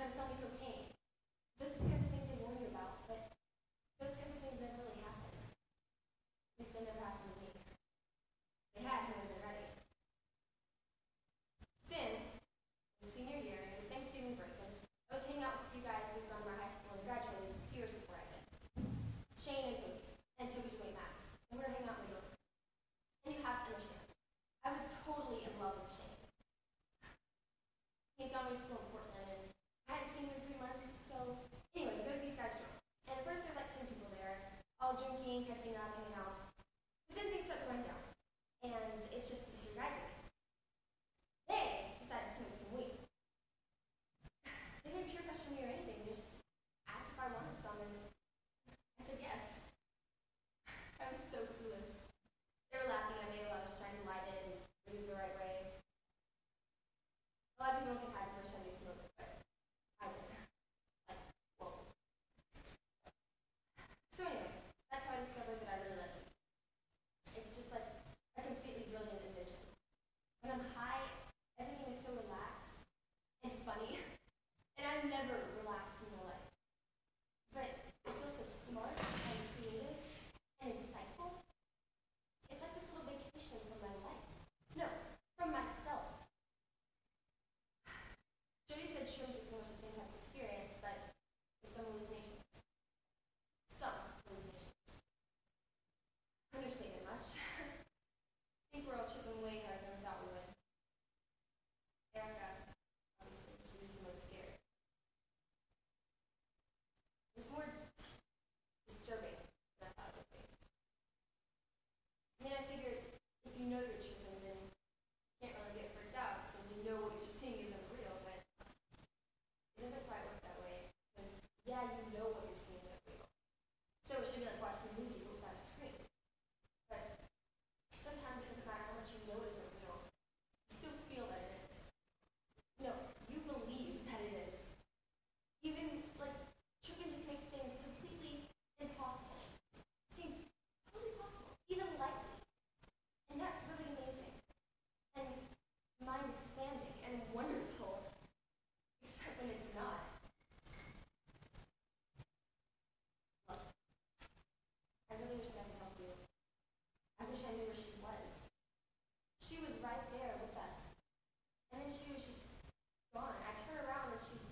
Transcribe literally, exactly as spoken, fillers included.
try to sell me cocaine. Those are the kinds of things they warn you about, but those kinds of things never really happen. At least they never happened to me. They had, I would have been ready. Then, in senior year, it was Thanksgiving break, and I was hanging out with a few guys who had gone to my high school and graduated years before I did. Shane and Toby, and Toby's roommate Max. And we were hanging out in the dorm. And you have to understand, I was totally in love with Shane. He had gone to school in Portland, and I hadn't seen him in three months, so anyway, we go to these guys' dorm. And at first there's like ten people there, all drinking, catching up, hanging out. But then things start to wind down, and it's just these three guys again. They decided to smoke some weed. They didn't peer pressure me or anything, just asked if I wanted some, and I said yes. I was so clueless. They were laughing at me while I was trying to light it and move the right way. A lot of people don't get high the first time they smoke, but I did. Like, whoa. So anyway, that's how I discovered that I really like it. It's just like a completely brilliant invention. When I'm high, everything is so relaxed and funny, and I've never relaxed in my life. But it feels so smart and creative and insightful. It's like this little vacation from my life. No, from myself. Jody said shrooms are pretty much the same type of experience, but with some hallucinations. Some hallucinations. Understated much. I think we're all chipping away harder than we thought we would. Erica, obviously, she was the most scared. It's more disturbing than I thought it would be. And then I figured, if you know you're tripping, then you can't really get freaked out because you know what you're seeing isn't real, but it doesn't quite work that way. Because, yeah, you know what you're seeing isn't real. So it should be like watching a movie without a screen. But sometimes it doesn't matter how much you know it isn't real. You still feel that it is. No, you believe that it is. Even, like, tripping just makes things completely impossible seem totally possible, even likely. And that's really amazing. And mind expanding and wonderful, except when it's not. Look, I really wish that I could help you. I wish I knew where she was. She was right there with us. And then she was just gone. I turn around and she's